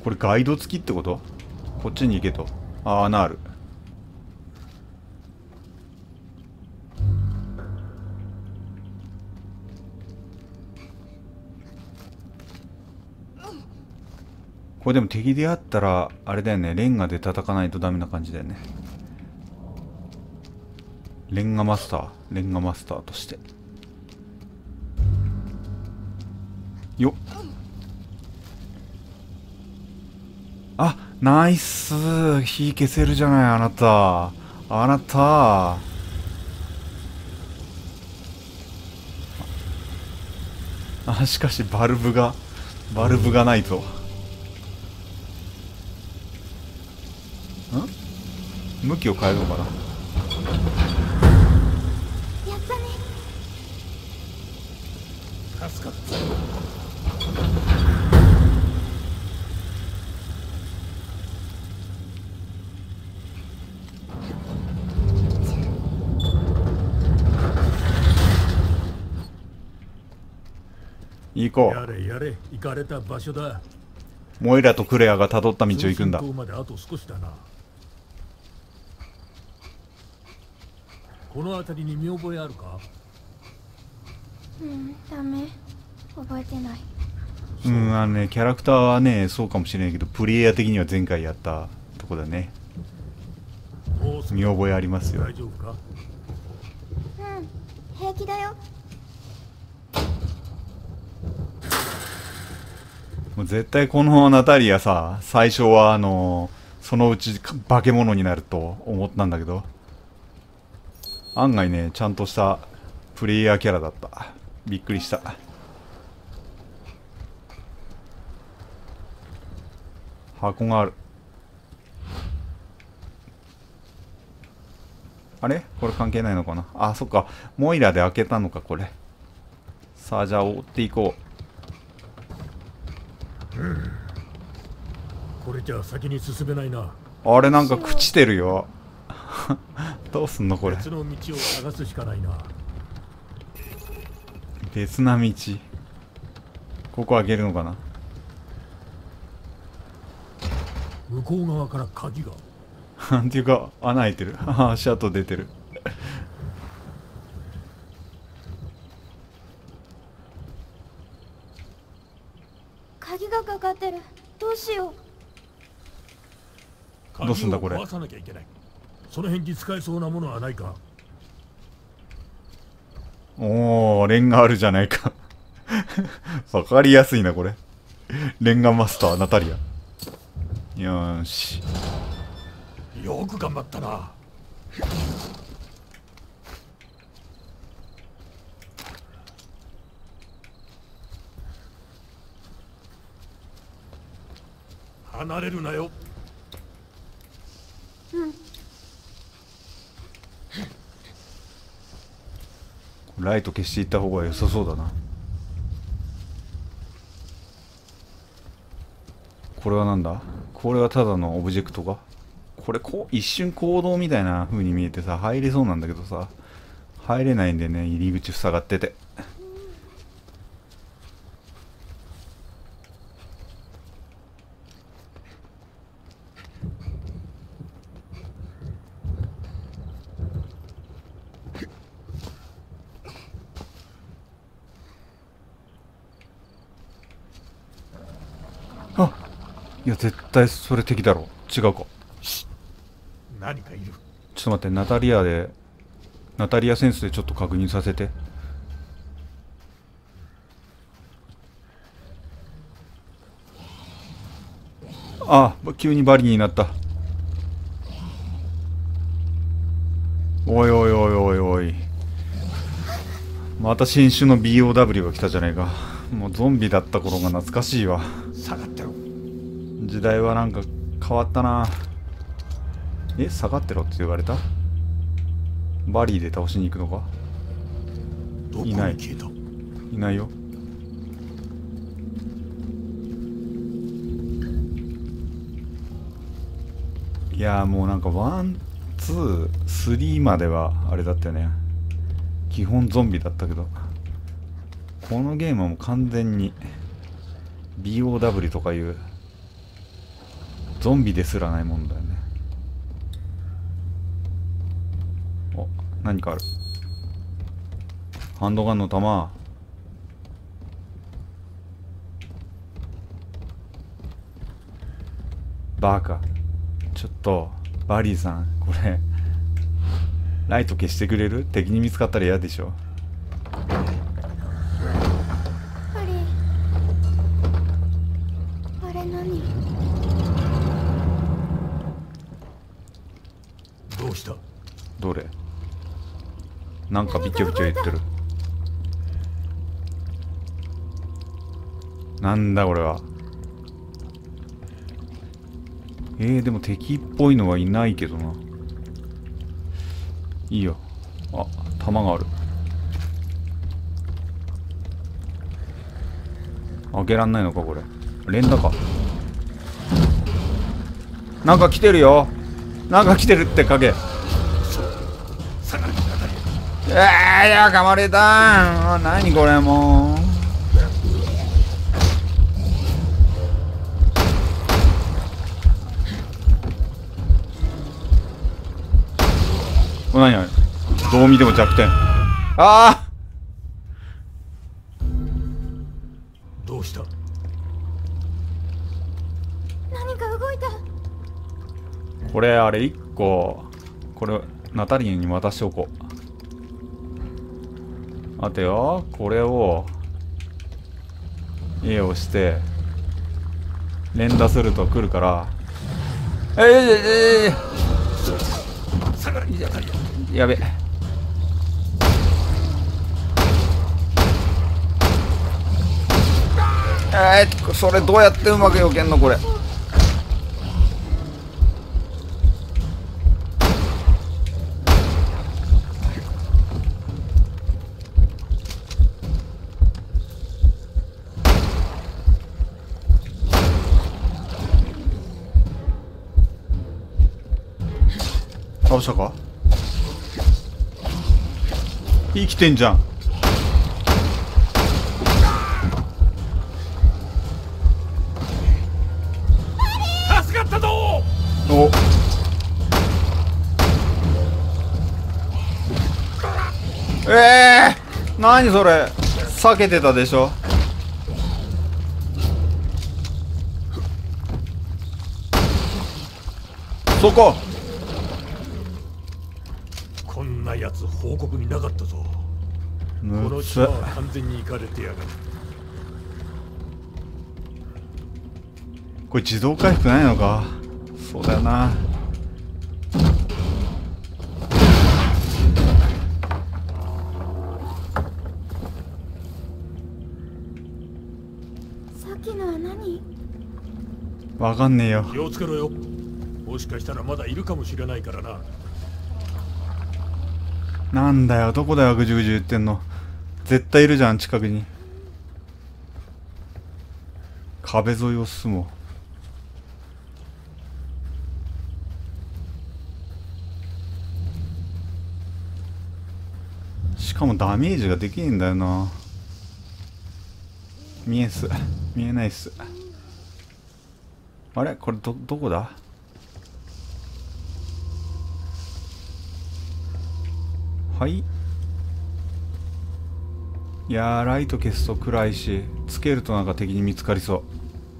これガイド付きってこと？こっちに行けと。あ、穴ある。これでも敵であったらあれだよね、レンガで叩かないとダメな感じだよね。レンガマスターとしてよっ。あ、ナイス。火消せるじゃない、あなた。あなた。あ、しかしバルブがないぞ。向きを変えるのかな。 やったね。 助かった。 行こやれやれ、行かれた場所だ。 う。モイラとクレアが辿った道を行くんだ。 通信塔まであと少しだな。この辺りに見覚えあるか？ ダメ。覚えてない。 キャラクターはね、そうかもしれないけど、プレイヤー的には前回やったとこだね。見覚えありますよ。 大丈夫か？ 平気だよ。 もう絶対このナタリアさ、最初はそのうち化け物になると思ったんだけど、案外ね、ちゃんとしたプレイヤーキャラだった。びっくりした。箱がある。あれこれ関係ないのかな。あ、そっか。モイラで開けたのか、これ。さあ、じゃあ追っていここれじゃ先に進めないな。 う。あれなんか朽ちてるよ。どうすんのこれ。 別の道を探すしかないな。 別な道。ここ開けるのかな。 向こう側から鍵が。 なんていうか、穴開いてる。足跡出てる。 鍵がかかってる。どうしよう。 どうすんだこれ。 鍵を壊さなきゃいけない。その辺に使えそうなものはないか？ おー、レンガあるじゃないか。わかりやすいな、これ。レンガマスター、ナタリア。よーし。 よく頑張ったな。離れるなよ。 ライト消していった方が良さそうだな。これはなんだ？これはただのオブジェクトか？これ一瞬行動みたいな風に見えてさ、入れそうなんだけどさ、入れないんでね、入り口塞がってて。あ、いや絶対それ敵だろ。違うか。 何かいる。 ちょっと待って、ナタリアセンスでちょっと確認させて。あ、急にバリになった。おいおいおいおいおい。また新種の BOW が来たじゃないか。もうゾンビだった頃が懐かしいわ。 下がってろ。 時代はなんか変わったな。下がってろって言われた？バリーで倒しに行くのか？ どこにいない。 消えた？ いないよ。いやーもうなんかワン、ツー、スリーまではあれだったよね。基本ゾンビだったけど、このゲームはもう完全に BOW とかいうゾンビですらないもんだよね。お、何かある。ハンドガンの弾。バカ。ちょっとバリーさん、これライト消してくれる？敵に見つかったら嫌でしょ。 ハリー、あれ何？ どうした？ どれ？なんかビチョビチョ言ってる。なんだこれは。でも敵っぽいのはいないけどな。いいよ。あ、弾がある。開けらんないのかこれ。連打か。なんか来てるよ。なんか来てるって影。いや、噛まれた。何これもう。何あれ、どう見ても弱点。ああ、 どうした？ 何か動いた。 これあれ1個、これナタリアに渡しておこう。待てよ、これを A をして連打すると来るから。やべ。それどうやってうまく避けんのこれ。倒したか？生きてんじゃん。 助かったぞ。 お、何それ、避けてたでしょ。そこ。 こんなやつ報告になかったぞ。こむっつ。 の島は完全に行かれてやがる。 これ自動回復ないのか。そうだよな。 さっきのは何？ わかんねえよ。 気をつけろよ。もしかしたらまだいるかもしれないからな。 なんだよ、どこだよ、ぐじゅぐじゅ言ってんの。絶対いるじゃん、近くに。壁沿いを進もう。しかもダメージができねえんだよな。見えんす。見えないっす。あれこれどこだ？はい。いやー、ライト消すと暗いし、つけるとなんか敵に見つかりそう。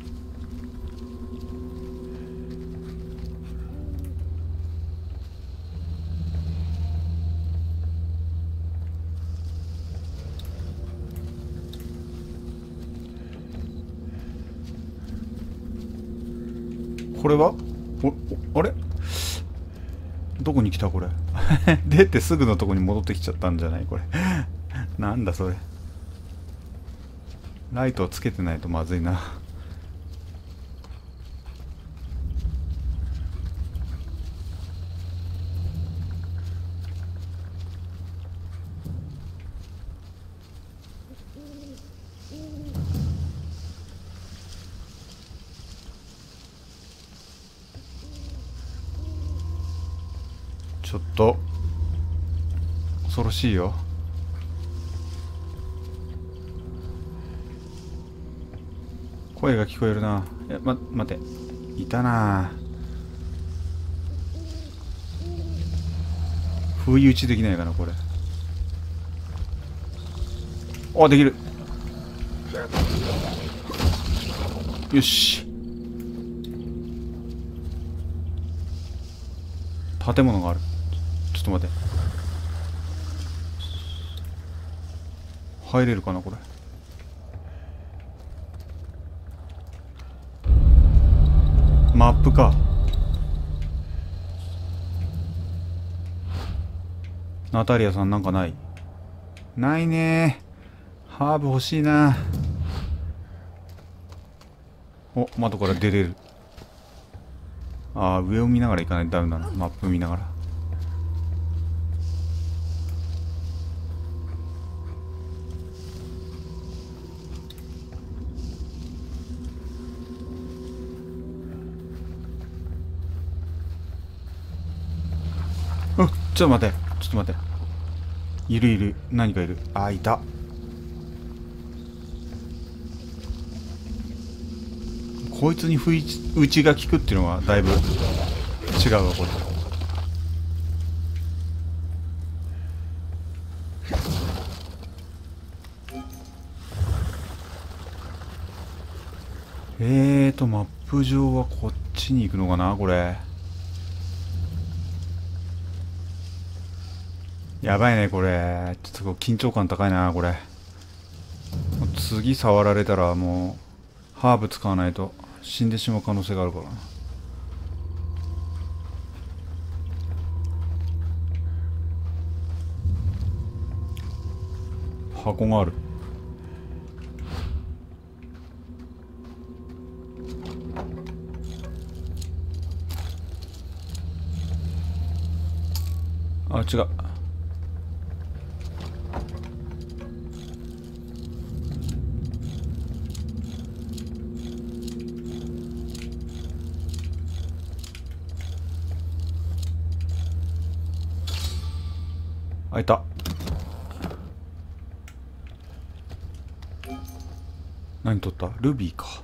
これはあれどこに来たこれ。出てすぐのとこに戻ってきちゃったんじゃないこれ。なんだそれ。ライトをつけてないとまずいな。ちょっと恐ろしいよ。声が聞こえるな。待て、いたな。 不意打ちできないかなこれ。あ、できる。よし。建物がある。ちょっと待って。入れるかなこれ。マップか。ナタリアさんなんかない？ないねー。ハーブ欲しいな。お、窓から出れる。ああ、上を見ながら行かないとダメだな。マップ見ながら。ちょっと待って。ちょっと待って。いるいる。何かいる。あ、いた。こいつに不意打ちが効くっていうのはだいぶ違うわこれ。マップ上はこっちに行くのかなこれ。やばいねこれ。ちょっと緊張感高いなこれ。次触られたらもうハーブ使わないと死んでしまう可能性があるからな。箱がある。あ、違う。開いた。何取った？ルビーか。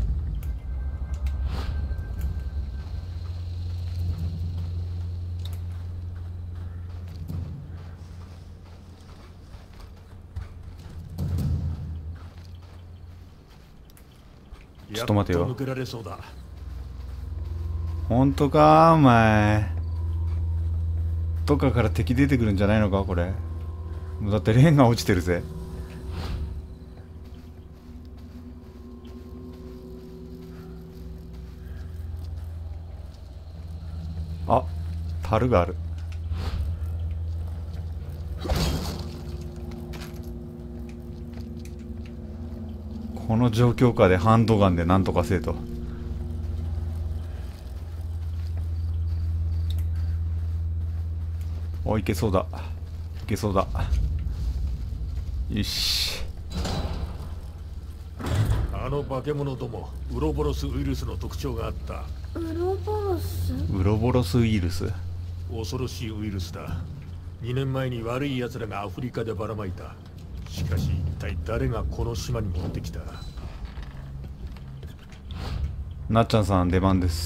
ちょっと待てよ。 抜けられそうだ。 本当かお前。どっかから敵出てくるんじゃないのかこれ。だってレンガ落ちてるぜ。あ、樽がある。この状況下でハンドガンでなんとかせえと。お、いけそうだ。いけそうだ。よし。 あの化け物ども、ウロボロスウイルスの特徴があった。 ウロボロス？ ウロボロスウイルス。 恐ろしいウイルスだ。2年前に悪い奴らがアフリカでばらまいた。しかし一体誰がこの島に持ってきた？ なっちゃんさん出番です。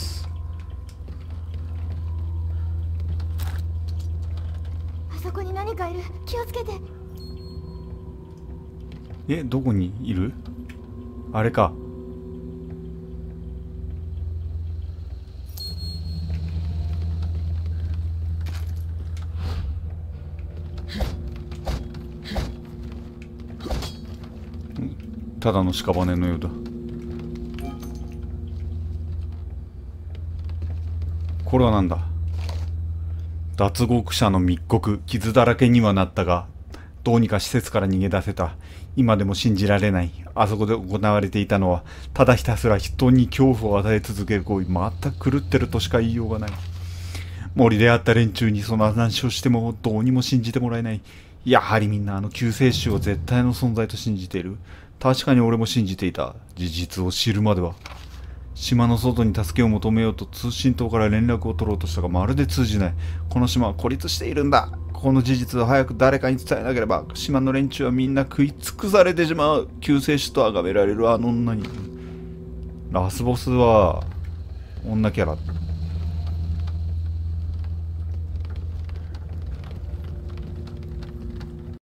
あそこに何かいる。気をつけて。 え、どこにいる？あれか。ただの屍のようだ。これはなんだ？脱獄者の密告。傷だらけにはなったがどうにか施設から逃げ出せた。今でも信じられない。あそこで行われていたのはただひたすら人に恐怖を与え続ける行為。全く狂ってるとしか言いようがない。森で会った連中にその話をしてもどうにも信じてもらえない。やはりみんなあの救世主を絶対の存在と信じている。確かに俺も信じていた。事実を知るまでは。島の外に助けを求めようと通信塔から連絡を取ろうとしたがまるで通じない。この島は孤立しているんだ。この事実を早く誰かに伝えなければ島の連中はみんな食い尽くされてしまう。救世主と崇められるあの女に。ラスボスは女キャラ